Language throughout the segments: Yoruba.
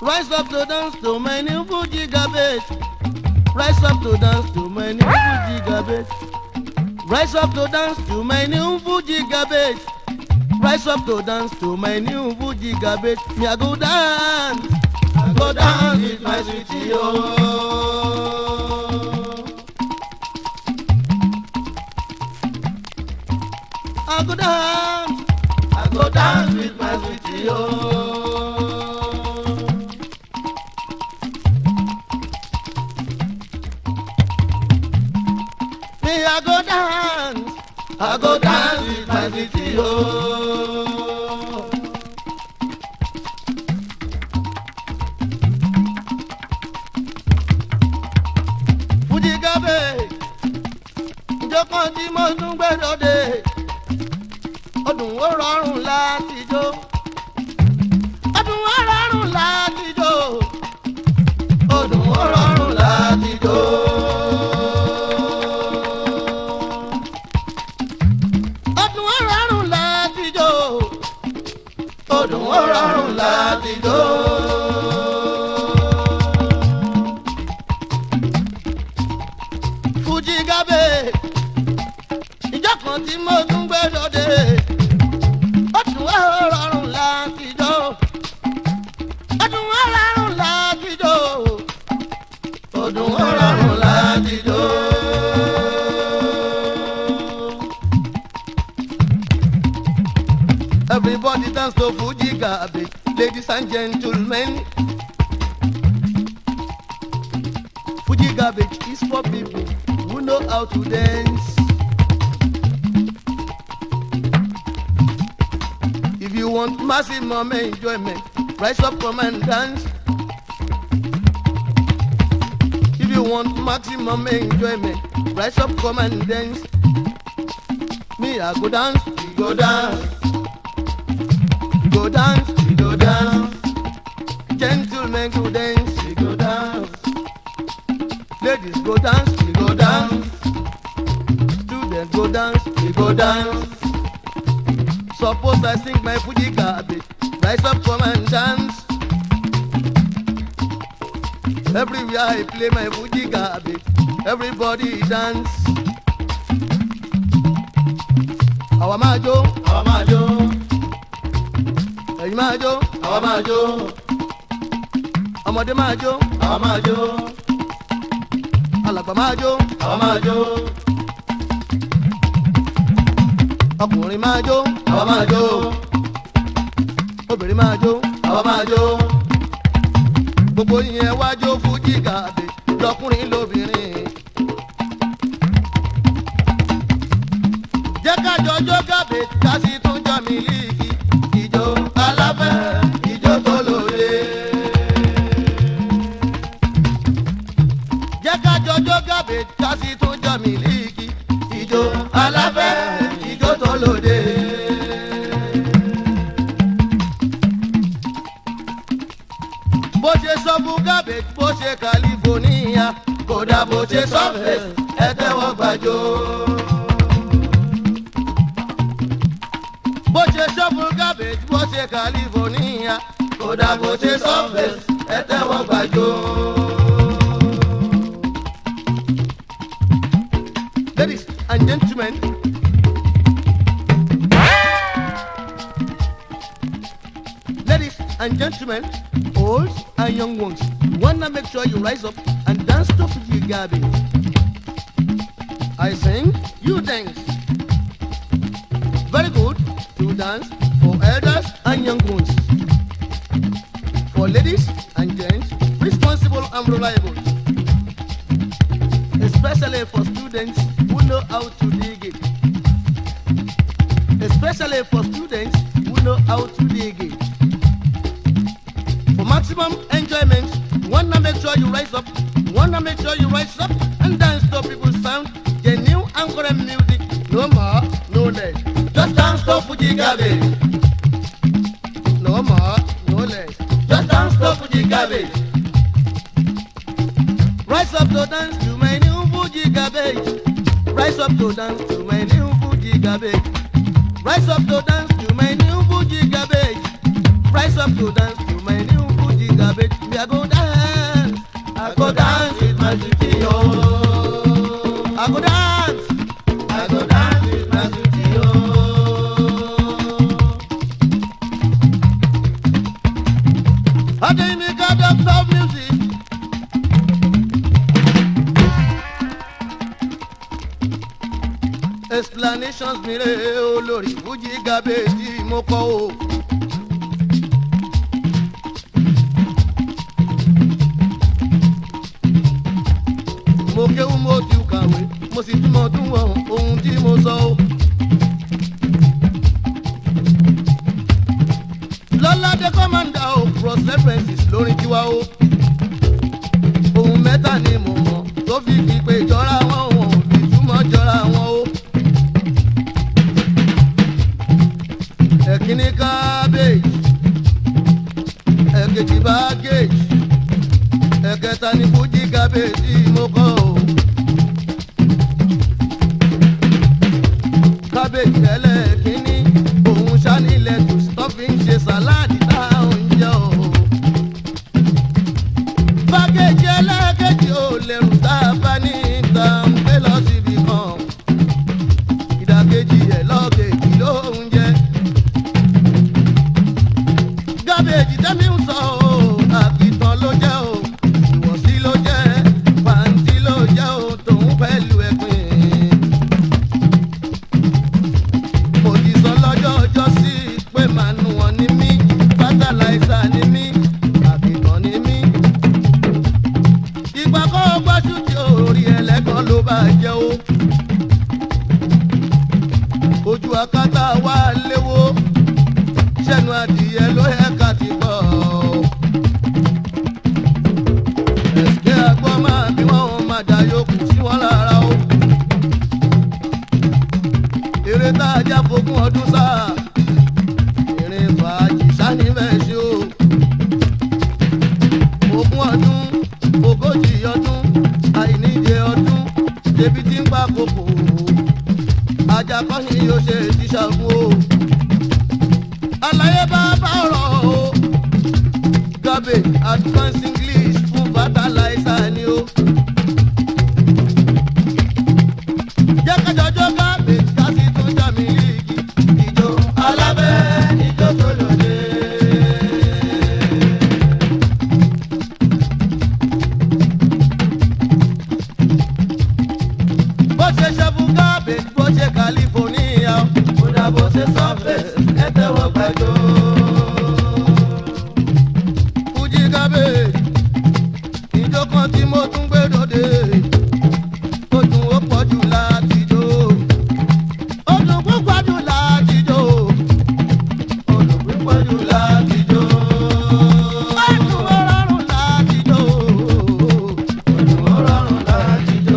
Rise up to dance to my new Fuji garbage. Rise up to dance to my new Fuji garbage. Rise up to dance to my new Fuji garbage. Rise up to dance to my new Fuji garbage. Me I go dance, I go dance with my sweetie oh. I go dance with my sweetie oh. Me I go dance with my sweetie oh. Fuji garbage, ìjọkan tí mo tún gbẹ́dọ̀ dé. Ọdún ó rọrùn láti jó. Ọdún ó rọrùn láti jó. Ọdún ó rọrùn láti jó. Ọdún ó rọrùn láti jó. Ọdún ó rọrùn láti jó. Fuji garbage, ìjọ kan tí mo tún gbẹ́dọ̀ dé. Ọdún ó rọrùn láti jó. Ọdún ó rọrùn láti jó. Ọdún ó rọrùn láti jó. Everybody dance to Fuji garbage, ladies and gentlemen. Fuji garbage is for people who know how to dance. If you want maximum enjoyment, rise up, come and dance. If you want maximum enjoyment, rise up, come and dance. Me, I go dance, we go dance. We go dance, we go dance. Gentlemen go dance, we go dance. Ladies go dance, we go dance. Students go dance, we go dance. Suppose I sing my Fuji garbage, rise up, come and dance. Everywhere I play my Fuji garbage, everybody dance. Àwa máa jó, àwa máa jó. Ẹ̀yin máa jó, àwa máa jó. Ọmọdé máa jó, àwa máa jó. Alàgbà máa jó, àwa máa jó. Ọkùnrin máa jó, àwa máa jó. Obìnrin máa jó, àwa máa jó. Gbogbo yẹn wá jó Fuji garbage, lọkùnrin lóbìnrin. Jẹ́ ká jọjọ́ garbage, ká sì tún jọ mílíkì. Ìjó aláfẹ́, ìjó tó lóde. Jẹ́ ká jọjọ́ garbage, ká sì tún jọ mílíkì. Ìjó aláfẹ́, ìjó tó lóde. Bó ṣe sọ fún garbage, bó ṣe California, kódà bó ṣe surface, ẹ tẹ́wọ́ gbàjọ. Bó ṣe sọ fún garbage, bó ṣe California, kódà bó ṣe surface, ẹ tẹ́wọ́ gbàjọ. Ladies and gentlemen, ladies and gentlemen, old and young ones, wanna make sure you rise up and dance to Fuji garbage. I sing, you dance. Very good to dance for elders and young ones, for ladies and gents, responsible and reliable, especially for students who know how to dig it. Especially for students who know how to dig it. For maximum enjoyment, wanna make sure you rise up, wanna make sure you rise up and dance to people's sound, genuine and current music, no more, no less. Just dance to Fuji garbage. No more, no less. Just dance to Fuji garbage. Rise up to dance to my new Fuji garbage. Rise up to dance to my new Fuji garbage. Rise up to dance to my new Fuji garbage. Rise up to dance to my new Fuji garbage. garbage. Me I go dance. I go dance with my sweetie, oh. I go dance. I go dance with my sweetie, oh. I dey make a doctor of music. Explanations mi re olórí Fuji Garbage mo kọ o. Mo kéwú mo ti kàwé mo sì túmọ̀ túmọ̀ ohun tí mo sọ o. Lọ́ládé kọ́mándà o cross references lórí tiwa o. Ohun mẹ́ta ni mo mọ̀ tó fi pípé jọra wọn ò fi túmọ̀ jọra wọn o. Ẹ̀kíní cabbage, ẹ̀kejì baggage, ẹ̀kẹta ni Fuji Garbage tí mo kọ́ o. Cabbage ẹlẹ́ẹ̀kíní òun ṣánilẹ̀ tó stọ́fì ń ṣe sàláàdì táwọn ń jẹ o. Baggage ẹlẹ́ẹ̀kejì ò lẹ́rù tá a bá ní ìta ń gbé lọ síbi kan. Ìdàkejì ẹ̀ lọ́kejì ló ń jẹ. Garbage tẹ́mi ń sọ o, àkìtàn ló jẹ́ o, ìwọ̀sí ló jẹ́, pàǹtí ló jẹ́ o, tòun pẹ̀lú ẹ̀pìn. Mo ti sọ lọ́jọ́ ọjọ́ sí pé mànú wọn ni mí, fátàláìsà ni mí, àkìtàn ni mí. Ìgbà kọ́ gbáṣú tí orí ẹlẹ́gàn ló bá jẹ́ o. Ojú akátá wà léwó. Ṣẹ́nu adìyẹ ló yẹ ká ti gbọ́. Ẹ̀sìkẹ́ àgbọ̀ máa bí wọ́n máa dá yòókù sí wọn lára o. Eré tá a já fogún ọdún sáà. Eré fàájì sáni bẹ́ẹ̀ ṣe o. Ogún ọdún, ogójì ọdún, àìníye ọdún, débi tí ń pa kòkò. Ajá kọ́ ni yóò ṣe tíṣàgùn o. Àlàyé bàbá ọ̀rọ̀ o. Garbage advance English fún fertilizer ni o. Jẹ́ kájọjọ́ garbage ká sì tún jà mí líìgì. Ìjó alábẹ́ ìjó tó lòdì. Bó ṣe ṣe fún garbage bó ṣe California. Kódà bó ṣe surface ẹ tẹ́wọ́ gbàjọ́. Fuji Garbage ìjó kan tí mo tún gbé dòde. Ó dùn ó pọ̀ jù láti jó. Ó dùn púpọ̀ jù láti jó. Ó dùn púpọ̀ jù láti jó. Ó dùn ó rọrùn láti jó. Ó dùn ó rọrùn láti jó.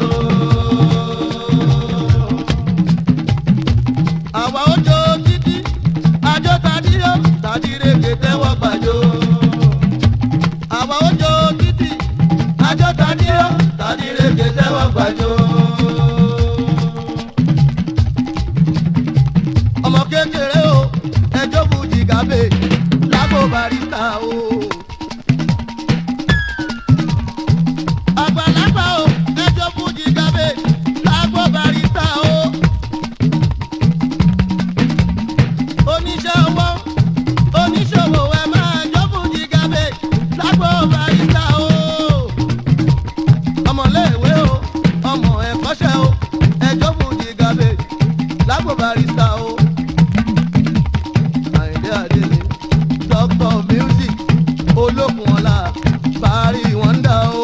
Àwa ó jó títí, àjọ tàdíyó, tàdírèké tẹ́wọ́ gbàjọ́. Àwa ó jó títí, àjọ tàdíyó, tàdírèké tẹ́wọ́ gbàjọ́. Ọmọ kékeré o, ẹjọ́ Fuji Garbage, lágbo barista o. Àgbàlagbà o, ẹjọ́ Fuji Garbage, lágbo barista o. Oníṣòwò ẹ máa jó Fuji Garbage lágbo barista o. Ọmọléèwé o, ọmọ ẹ̀kọ́ṣẹ́ o, ẹ jó Fuji Garbage lágbo barista o. Àyìndé Adémi, Doctor of Music, Olókun ọ̀la, Parí Wọ́ndà o.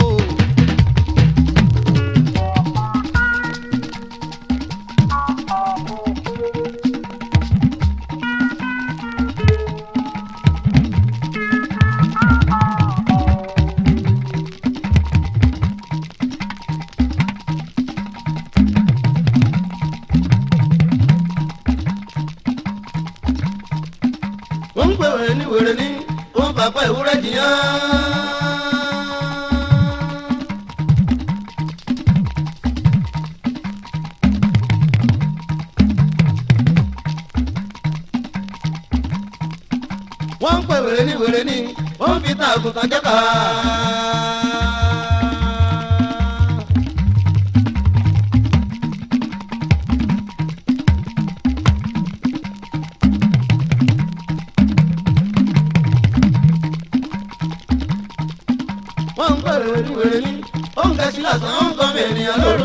Wọ́n ń pè wèrè ní, wọ́n bàbá ìwúrẹ́ jìyàn. wọ́n ń pè wèrè ní wọ́n fi ta àgùntàn jẹ́ ká. wọ́n ń pè wèrè ní ó ń gẹ̀ẹ́sì lásán ó ń kọ́ mi ènìyàn lóru.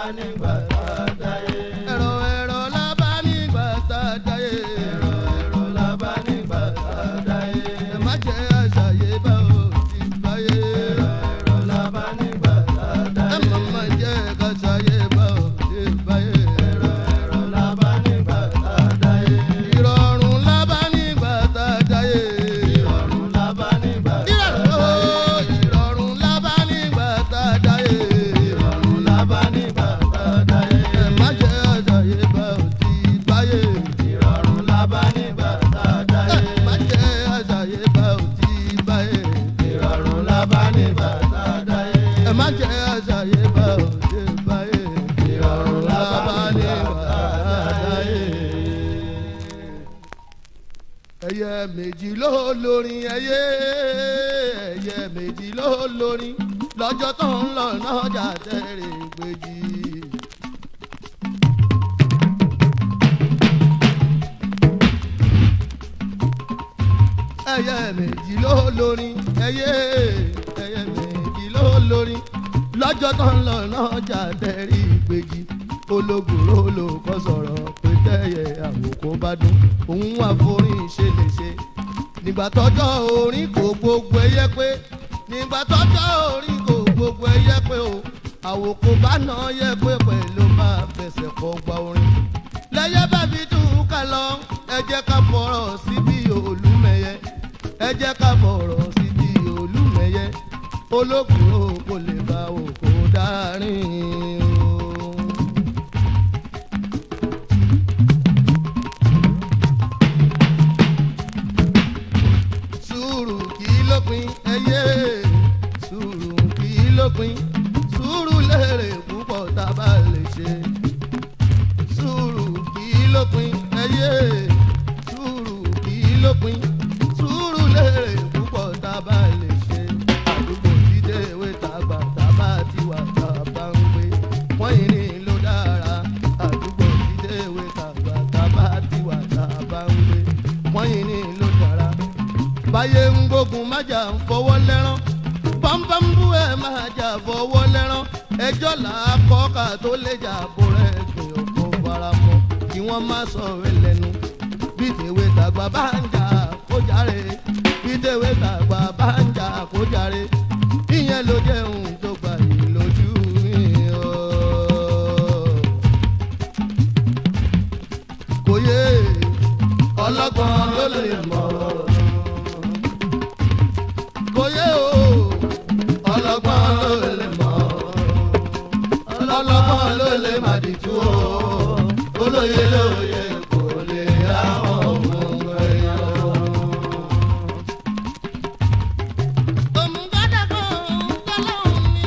bá nígbà tá a dáyé. Ẹ̀rọ ẹ̀rọ la bá nígbà tá a dáyé. Ẹ̀rọ ẹ̀rọ la bá nígbà tá a dáyé. Ẹ má jẹ́ àṣàyè bá ò ti báyé. Ẹ̀rọ ẹ̀rọ la bá nígbà tá a dáyé. Ẹ má má jẹ́ àṣàyè bá ò ti báyé. Ẹ̀rọ ẹ̀rọ la bá nígbà tá a dáyé. Ìrọ̀rùn la bá nígbà tá a dáyé. Ìrọ̀rùn la bá nígbà tá a dáyé. Ìrọ̀rùn la bá nígbà tá a dáyé. Ìrọ̀rùn la bá nígbà tá a dáyé. Ẹ má jẹ́ àṣàyè bá ò ti báyé. Ìrọ̀rùn la bá nígbà tá a dáyé. Ẹ má jẹ́ àṣàyè bá ò ti báyé. Ìrọ̀rùn la bá nígbà tá a dáyé. Ẹ má jẹ́ àṣàyè bá ò ti báyé. Ìrọ̀rùn la bá nígbà tá a dáyé. Ẹyẹ méjì ló lórin ẹyẹ méjì ló lórin lọ́jọ́ tó ń lọ nájà tẹ̀rẹ̀ gbèjì. Ẹyẹ méjì ló lórin ẹyẹ méjì ló lórin lọ́jọ́ tó ń lọ nájà tẹ̀rẹ̀ gbèjì. Ológùrò ló kọ́ sọ̀rọ̀ pé tẹ́yẹ àwòkọ́ bá dún òun wà forin ṣe lè ṣe. Nígbà tọ́jọ́ orin kò gbogbo ẹyẹ pé nígbà tọ́jọ́ orin kò gbogbo ẹyẹ pé o àwòkọ́ bá ná yẹ pé pẹ̀lú máa fẹsẹ̀ kọ́ gba orin. Lẹ́yẹ bá fi dùn ká lọ ẹ jẹ́ ká fọ̀rọ̀ síbi Olúmẹyẹ ẹ jẹ́ ká fọ̀rọ̀ síbi Olúmẹyẹ. Ológùrò kò lè bá òkò dárin o. Sùúrù kì í lópin ẹyẹ sùúrù kì í lópin sùúrù lérè púpọ̀ tá a bá lè ṣe. Sùúrù kì í lópin ẹyẹ sùúrù kì í lópin sùúrù lérè púpọ̀ tá a bá lè ṣe. Àdúgbò tí déwé tàgbà tá a bá ti wà tá a bá ń gbé wọ́n yìí ní ló dára. Àdúgbò tí déwé tàgbà tá a bá ti wà tá a bá ń gbé wọ́n yìí ní ló dára. Báyé ń gbógun májà ń fọwọ́ lẹ́rán bámbámbú ẹ̀ máa jà fọwọ́ lẹ́rán ẹjọ́ là á kọ́ ká tó lè jà kó rẹ̀ gbìn ọkọ̀ faramọ́ kí wọ́n má sọ̀rọ̀ lẹ́nu. Bí tèwe tàgbà bá ń jà kó jàre bí tèwe tàgbà bá ń jà kó jàre ìyẹn ló jẹ́ ohun tó gbà yìí lójú mi o. Kò yé ọlọ́gbọ́n ló lè mọ̀ kòyé o ọlọ́gbọ́n ló lè mọ̀ ọlọ́gbọ́n ló lè má dìtú o olóye lóye kò lè àwọn ohun ẹ̀yọ́. Òmùgọ́dọ̀gbọ́n tọ́lọ́hún ni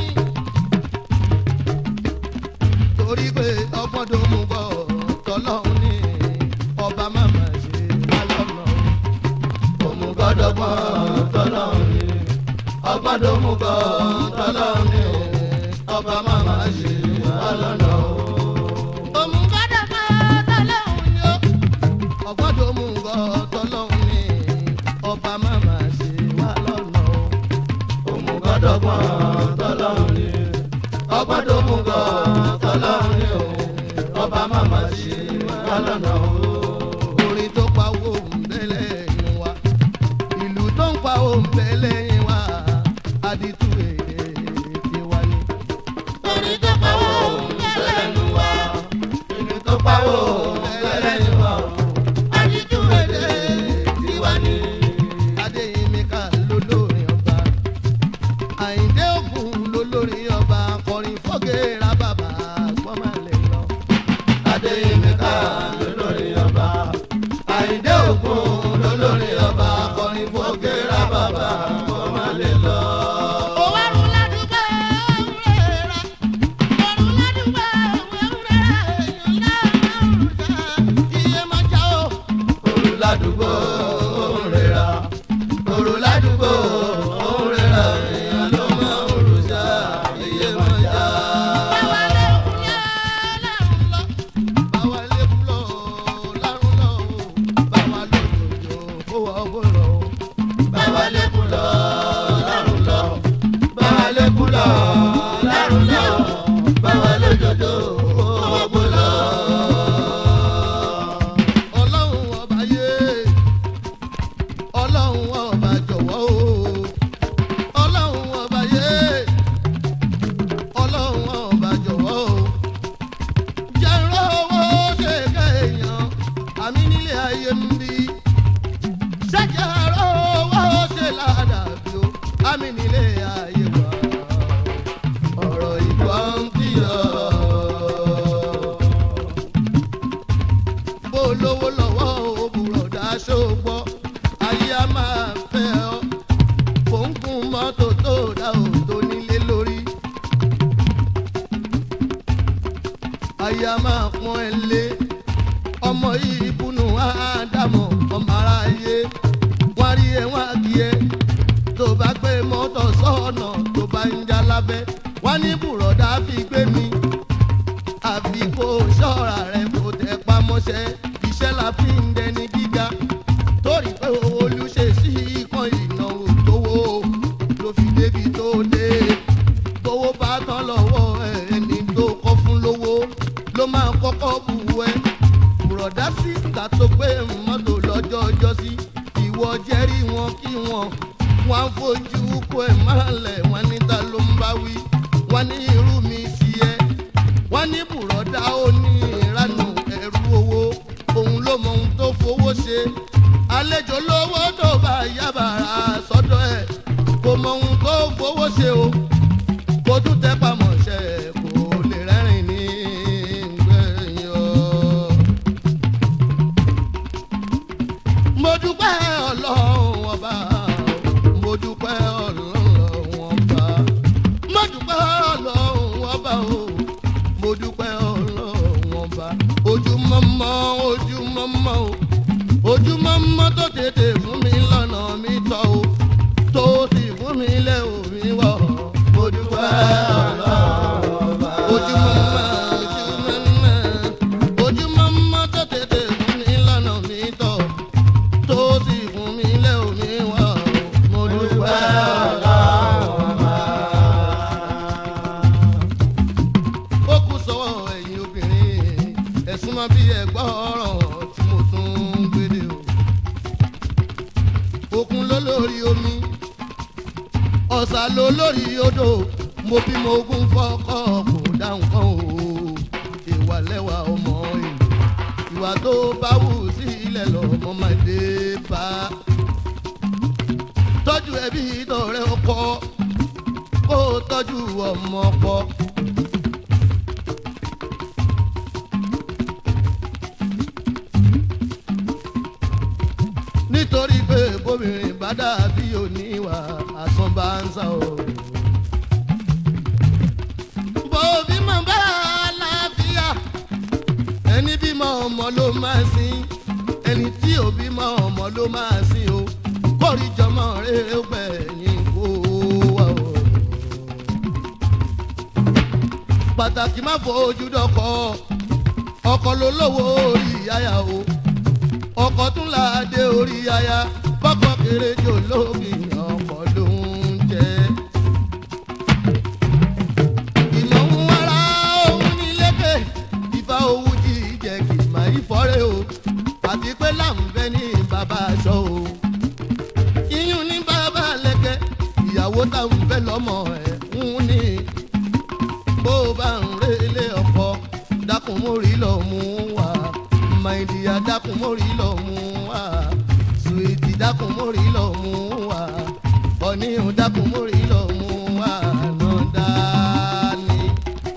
torí pé ọgbọ́n tó mú bọ̀ tọ́lọ́hún ni ọba màmá ṣe wá lọ́nà. Òmùgọ́dọ̀gbọ́n tọ́lọ́hún ni ọgbọ́n tó mú bọ̀ tọ́lọ́hún ni ọba màmá ṣe wá lọ́nà. Òmùgọ́dọ̀gbọ́n tọ́lọ́hún ni ọgbọ́n tó mú bọ̀ tọ́lọ́hún ni ọba màmá ṣe wá lọ́nà. Òmùgọ́dọ̀gbọ́n tọ́lọ́hún ni ọgbọ́n tó mú bọ̀ tọ́lọ́hún ni ọba màmá ṣe wá lọ́nà. Orin tó pa owó ń bẹ́lẹ̀ inú wa ìlú tó ń pa owó ń bẹ́lẹ̀ yín wa àdìtú èdè tiwa ni. Orin tó pa owó ń bẹ́lẹ̀ inú wa ìlú tó pa owó ń bẹ́lẹ̀ yín wa àdìtú èdè tiwa ni. Adéyínmíkà lólórin ọba Àyìndé Ògún lólórin ọba akọrin fọ́gẹ́ra bàbá gbọ́n máa lè lọ. Adéyínmíkà lólórin ọba Àyìndé Ògún lólórin ọba akọrin fọ́gẹ́ra bàbá gbọ́n máa lè lọ. Òwárùn ládùúgbò òwúrẹ́ra òwárùn ládùúgbò òwúrẹ́ra iye máa já o. Òrù ládùúgbò òwúrẹ́ra òrù ládùúgbò òwúrẹ́ra èèyàn ló máa ń rù já iye máa já. Báwa lẹ́kùn lárùn lọ báwa lẹ́kùn lọ lárùn lọ báwa lòdòdò fowó ọgbọ́n lọ. Báwa lẹ́kùn lọ lárùn lọ báwa lẹ́kùn lọ lárùn lọ báwa lòdòdò. gbọ́ ayé a máa fẹ́ ọ fòǹkùn mọ́tò tó dá ò tó nílé lórí ayé a máa pọ́n ẹ lé ọmọ yìí kùnú àádámọ̀ ọmọ aráyé wọ́n rí ẹ wọ́n á kí ẹ tó bá gbé mọ́tò sọ́ọ̀nà tó bá ń já lábẹ́ wọ́n ní bùrọ̀dá fi gbé mi àfi kó ṣọ́ra rẹ̀ kó tẹ pamọ́ṣẹ́ iṣẹ́ la fi ń dẹni gíga torí pé olùṣe sí ikán ìnáwó tówó ló fi débi tó dé tówó bá tán lọ́wọ́ ẹni tó kọ́ fún lówó ló máa kọ́kọ́ bù ẹ́ bùrọ̀dá sísà tó gbé mọ́tò lọ́jọ́ ọjọ́ sí ìwọ jẹ́rìí wọn kí wọn á fojú kó ẹ̀ máa lẹ̀ wọ́n níta ló ń bá wí wọ́n ní irú mi sí ẹ wọ́n ní bùrọ̀dá ó ní ìranù ẹ̀rú owó òun ló mọ ohun tó fowó ṣe àlejò lówó tó bá yábàrá sọ́dọ̀ ẹ̀ kò mọ ohun tó fowó ṣe o kò tún tẹ́ pamọ́ṣẹ́ kò lè rẹ́rìn ní gbẹ̀yìn o. mo dúpẹ́ ọlọ́run ọba mo dúpẹ́ ọlọ́run ọba mo dúpẹ́ ọlọ́run ọba o mo dúpẹ́ ọlọ́run ọba ojúmọ́mọ́ ojúmọ́mọ́ o ojúmọ́mọ́ tó tètè fún mi lọ́nà mi tọ́ o tó sì fún mi lẹ́ omi wọ̀ mo dúpẹ́ ọlọ́run ọba ojúmọ́mọ́ tó tètè fún mi lọ́nà mi tọ́ tó sì fún mi lẹ́ omi wọ̀ mo dúpẹ́ ọlọ́run ọba. ó kù sọ́wọ́ ẹ̀yin obìnrin ẹ̀sùn máa bí ẹ̀gbọ́ ọ̀rọ̀ tí mo tún ń gbélé o. òkun ló lórí omi ọ̀sà ló lórí odò mo bímọ ogún fọ́kọ́ kò dáhùn kan o. ìwà lẹ́wà ọmọ èlò ìwà tó bá wù sílẹ̀ lọ́mọ máa dé bá. tọ́jú ẹbí tọ̀rẹ́ ọkọ kó tọ́jú ọmọ ọkọ. nítorí pé bóbìnrin bá dàbí oníwà àsán bá ń sá o. bóbí mọ̀ bá àlàáfíà ẹni bímọ ọmọ ló máa sin ẹni tí ò bímọ ọmọ ló máa sin o kórìjọmọ rere gbẹ̀yìn kó wà o. pàtàkì má fojú dọkọ ọkọ ló lówó orí aya o ọkọ tún láàdé orí aya bọ́kọ kéré jò lóbi ọkọ ló ń jẹ. ìmọ̀ ń wára òun ní lékè ìfà owó jíjẹ kì má ìfọ́rẹ́ o àti pé láǹfẹ́ ní bàbá aṣọ o. iyún ní bàbá lẹ́kẹ́ ìyàwó táwọn fẹ́ lọ́mọ ẹ̀ ń ní bó bá ń relé ọkọ dákun mórí lọ mú wá màìdíyà dákun mórí lọ mú wá sùwìtì dákun mórí lọ mú wá ọ̀níhùn dákun mórí lọ mú wá nọ̀dání.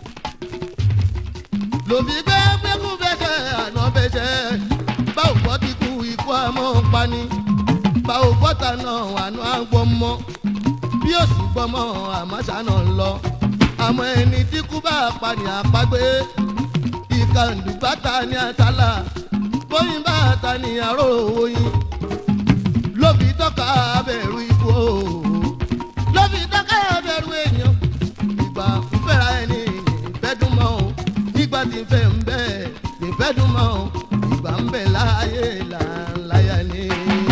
lòbí gbẹ́gbẹ́kún fẹ́ṣẹ̀ àná fẹ́ṣẹ̀ báwo gbọ́ ti kú ikú àmọ́ pani báwo gbọ́ta náà àná àgbọ̀mọ́ bí ó sì gbọ́mọ́ àmọ́ ṣáná lọ àmọ́ ẹni tí kú bá pani àpagbé ìkàndù bàtà ní àtàlà bóyin bàtà ní àrò oyin lóbi tọ́ka abẹ̀rù ikú o lóbi tọ́ka abẹ̀rù èèyàn ìgbà fẹ́ra ẹni ìfẹ́dúnmọ́ o nígbà tí fẹ́ ń bẹ́ ìfẹ́dúnmọ́ o ìgbà ń bẹ̀ láàyè láàláyà ní.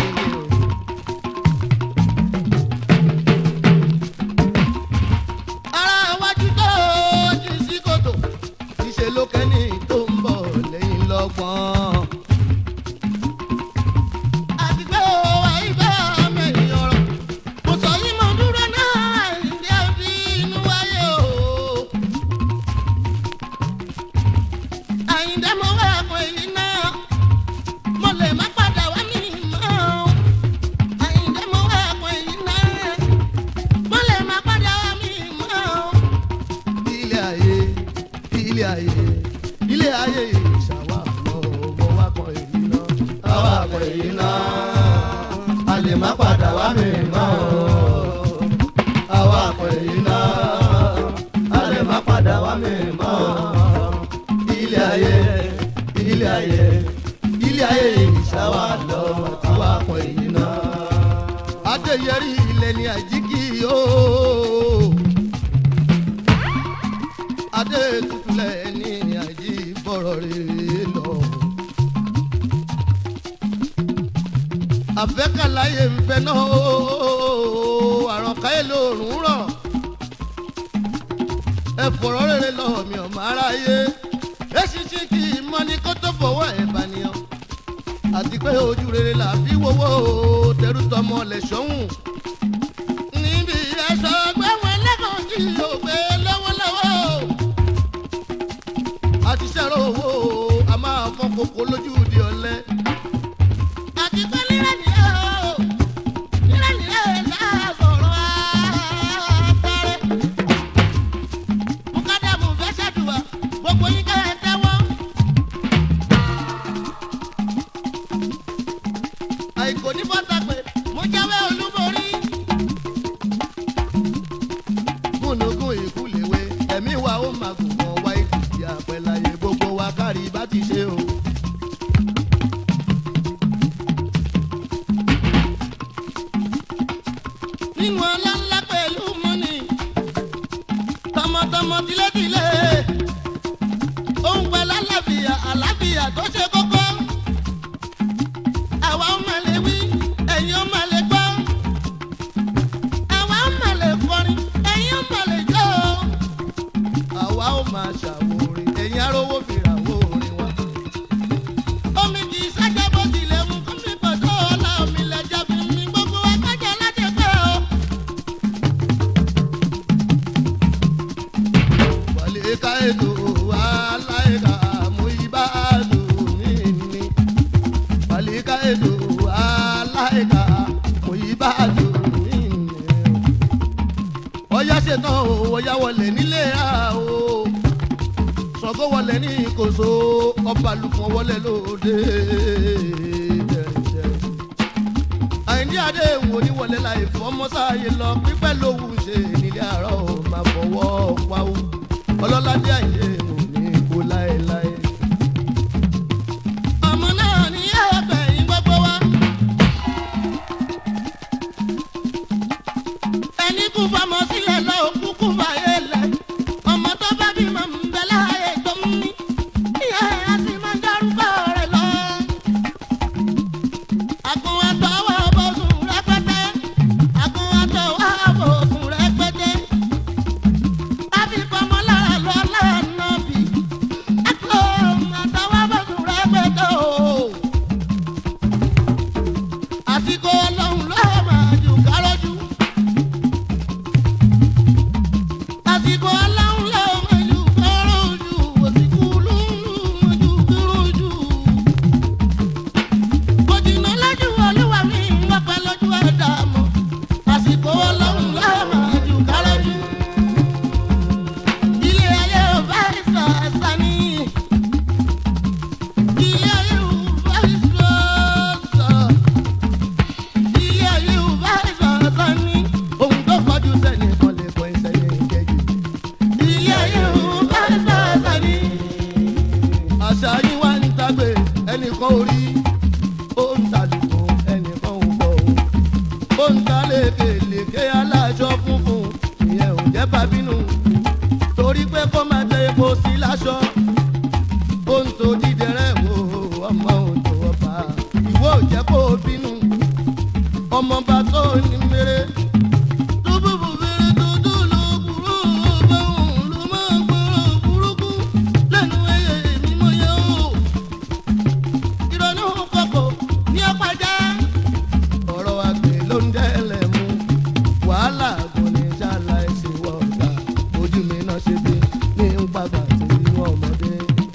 ara wájú tó jù sí kòtò ìṣe ló kẹ́ni tó ń bọ̀ lẹ́yìn lọ́gbọ̀n. àti pé ó wà ibẹ̀ mẹ́rin ọ̀rọ̀ mo sọ yín mo dúró náà ìdí ẹbí inú wáyé o. àyìndé mo wá ẹ̀kọ́ èyí náà lè má padà wá mi mọ́ àwa pè iná a lè má padà wá mi mọ́ ilé ayé ilé ayé ilé ayé ìṣàwá lọ àwa pè iná. Adéyẹrí ilẹ̀ ní àjíkì ooo adé tutulẹ̀ ní àjí bọ̀rọ̀ rẹ̀ lọ. Àfẹ́kàláyé ń fẹ́ náà ooo àrànkáyé lòórùn rọ̀ ẹ fọ̀rọ̀ rere lọ mi ò máa ráyé eṣinṣin kì í mọ ní kó tó fọwọ́ ẹ̀ bàníyàn àti pé ojú rere là fi wowó tẹrú tọmọ lẹ̀ sọ́hùn níbi ẹ̀sọ́ gbẹ́wọ̀n lẹ́kọ̀ọ́ kí yóò gbé lọ́wọ́lọ́wọ́ àti sẹ́rọ̀ owó a máa fọ́n kókó lójú di ọ̀lẹ. àti pé lílẹ̀ nìyẹn o lílẹ̀ nìyẹn náà sọ̀rọ̀ àtàrẹ. mukadamu fẹ́ ṣàdùwà gbogbo yín kẹ́ ẹ tẹ́wọ́. àìkò ní bọ́tà pé mo jáwé olúborí. gúnugún ìkúlẹ̀wé ẹ̀mí wa ó máa gùn mọ́ wá ìkùsì àpẹ̀láyé gbogbo wa kárí bá ti ṣe o. nínú ọlá ńlá pẹ̀lú mọ́nì tọmọtọmọ tilétilé òun pẹ̀lú àlàáfíà àlàáfíà tó ṣe kókó. àwa ó máa lè wí ẹ̀yin ó máa lè gbọ́. àwa ó máa lè kọrin ẹ̀yin ó máa lè jó. àwa ó máa ṣàwòrán ẹ̀yin arówó fìrà wó orin wa. omi kì í ṣáájá bó tilẹ̀ mú kó mi bọ̀ tó ọ̀la omi lẹ́jọ́ fi mi gbogbo wa kájà láti pẹ́ o. wàlẹ̀ ká ètò aláìka mú ibà lò mí ní. wàlẹ̀ ká ètò aláìka mú ibà lò mí ní. ọ̀yá ṣetán o ọ̀yá wọlé nílé ra o. Ṣàngó wọlé ní Ìkòso ọba Lùfọ̀n wọlé lóde jẹjẹ. Àìní adé wò ní wọlé láì fọmọsáyé lọ pípẹ́ lówù ṣe nílé àárọ̀ máa fọwọ́ wáwú ọlọ́ládé àyè wò ní kó láéláé. ọmọ náà ní ẹgbẹ́ yín gbogbo wa. ẹni kú fọmọ sílẹ̀ lọ kúkú fàyè lẹ̀ ọmọ tó bá bímọ ń bẹ láàyè tó ń ní ìyá ẹ̀ á sì máa ń dárúkọ rẹ̀ lọ. àgùn àtọwọ́ bọ̀sùn rẹpẹtẹ àgùn àtọwọ́ bọ̀sùn rẹpẹtẹ àfikọ́ ọmọ lára lọ lánàá bì àgùn àtọwọ́ bọ̀sùn rẹpẹtẹ o. àfikọ́ ọlọ́run lọ́ọ́ máa jù kárọ́jú. àsìkò aláwọ̀ lọ́wọ́ mẹ́jù kọ́rọ̀ ojú òsìkú lóhùn mẹ́jù kọ́rọ̀ ojú. òjìnà lójú olúwa mi wọ́n pẹ́ lójú ẹ̀dá mọ́. àsìkò aláwọ̀ lọ́wọ́ mẹ́jù kọ́rọ̀ ojú. ilé ayé ò bá ìsàsà ní. ilé ayé ò bá ìsàsà. ilé ayé ò bá ìsàsà ní. ohun tó kọjú sẹ́ni kan lè kọ ìsẹ́yìn kejì. ilé ayé ò bá ìsàsà ní. àṣà yín wá ń tagbe ẹnìkan orí ó ń tàlùkò ẹnìkan ò bọ̀ ó ń ta lékelèké aláṣọ funfun ìyẹn ò jẹ́ bàbínú torí pé kó máa tẹ epo sí láṣọ ó ń to dídẹrẹ́ wo ọmọ òjò ọba ìwọ ò jẹ́ kó bínú ọmọọba tó ní mèrè. túbúbù fèrè tó dùn ló kúrò báwọn ló máa gbọ́rọ̀ burúkú lẹ́nu ẹyẹ mi mọ̀ yẹ o. ìrònú kọ̀kọ̀ ní ọ̀pájá. ọ̀rọ̀ àgbẹ̀ ló ń dẹ́lẹ̀ mú wàhálà kò ní ṣàlàyé wọ ọ̀gá ojú mi náà ṣe bí ní ń pàgbà tí wọ́n ọmọdé.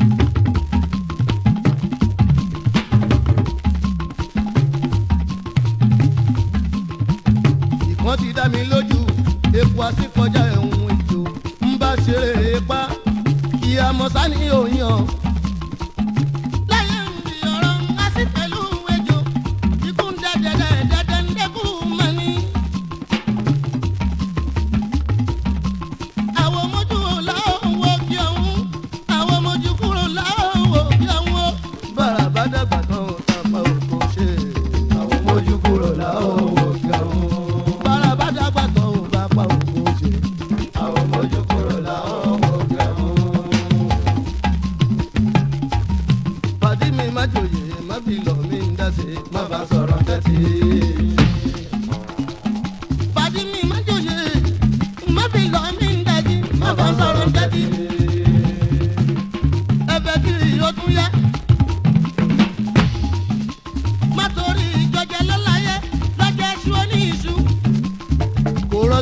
ìkan ti dá mi lójú epo àsìkọjá ẹ̀hún ètò ń bá ṣeré pa kí a mọ̀ sani òyìn. láyé ń fi ọ̀rọ̀ ń ká sí pẹ̀lú ejò ikú ń dẹ́dẹ́dẹ́ dẹ́dẹ́ ń dẹ́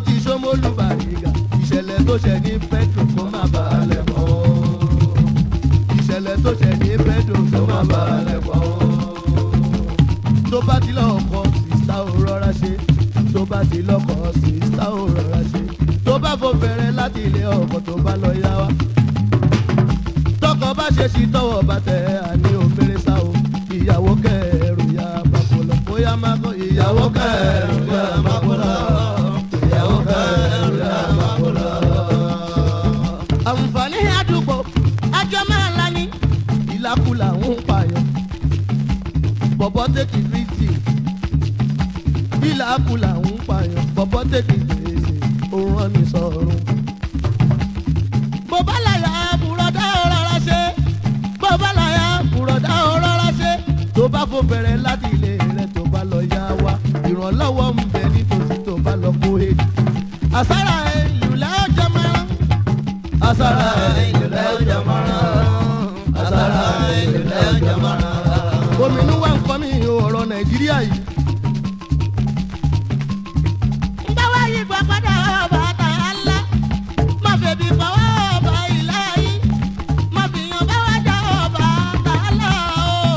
ti Ṣómólú Bàrígà ìṣẹ̀lẹ̀ tó ṣẹ̀ ní Petro kó má balẹ̀ mọ́ ìṣẹ̀lẹ̀ tó ṣẹ̀ ní Petro kó má balẹ̀ mọ́ tó bá ti lọ́kọ̀ sísá ò rọra ṣe tó bá ti lọ́kọ̀ sísá ò rọra ṣe tó bá fò bẹ̀rẹ̀ láti ilé ọkọ̀ tó bá lọ yá wa tọkọ bá ṣe sí tọwọ́ bá tẹ àní òfèrè sá o ìyàwó kẹrù ya bàbọlọ bóyá má kọ ìyàwó kẹrù ya bàbọlọ ìyàwó kẹrù ya bàbọlọ. àǹfààní àdúgbò àjọ máa ń lani ìlàkùlà ń pààyàn bọ̀bọ̀ tètè rìtì ìlàkùlà ń pààyàn bọ̀bọ̀ tètè rìtì òun rán ní sọ̀rùn. bó bá láyà bùrọ̀dá ọ̀rọ̀ ṣe bó bá láyà bùrọ̀dá ọ̀rọ̀ ṣe tó bá fò bẹ̀rẹ̀ láti ilé rẹ̀ tó bá lọ yá wa ìrànlọ́wọ́ ń bẹ nítòsí tó bá lọ kó e. àsárà ìlú lẹ́ọ̀jọ̀ mọ́rán àsárà ìlú lẹ́ọ̀jọ̀ mọ́rán àsárà ìlú lẹ́ọ̀jọ̀ mọ́rán. ominú wa ń kọ́ mi ọ̀rọ̀ Nàìjíríà yìí. ń bá wáyé gbọ́ padà ọba tààlà má fèbí pàwọ́ ọba ìlà yìí má fìyàn bá wá já ọba tààlà o.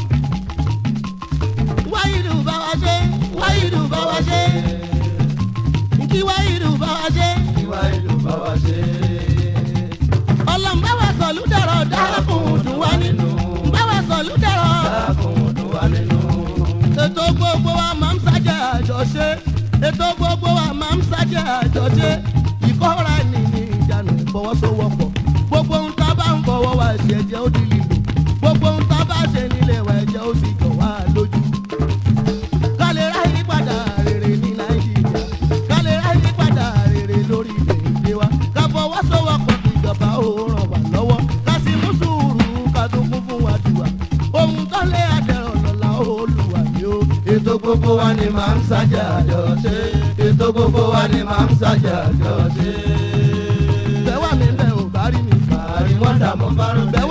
wáyìdù bá wa ṣe wáyìdù bá wa ṣe kí wáyìdù bá wa ṣe kí wáyìdù bá wa ṣe. ọlọ́run bá wa sọ̀lú dọ̀rọ̀ dákun dùn wá nínú bá wa sọ̀lú dọ̀rọ̀ dákun dùn wá nínú. ètò gbogbo wa máa ń sájà àjọṣe ètò gbogbo wa máa ń sájà àjọṣe ìkọ́ra ẹni ní ìjánu ìfọwọ́sowọ́pọ̀ gbogbo ohun tá a bá ń fọwọ́ wa ṣe ẹ̀jẹ̀ ó di lílo gbogbo ohun tá a bá ṣe nílé wa ẹ̀jẹ̀ ó sì jọ wá lójú. ká lè ráyè padà rere ní Nàìjíríà ká lè ráyè padà rere lórí èdè wa ká fọwọ́sowọ́pọ̀ kí ìjọba ó ràn wá lọ́wọ́ ká sì mú sùúrù ká tó kún fún wa jù wá ohun tó lé àdẹ̀rọ̀ lọ́la Olúwa ni ó. ètò gbogbo wa ni máa ń sájà àjọṣe ètò gbogbo wa ni máa ń sájà àjọṣe. bẹ́ẹ̀ wà mí bẹ́ẹ̀ ò bá rí mi. bàárí wọ́n dà mọ́ bá rún bẹ́ẹ̀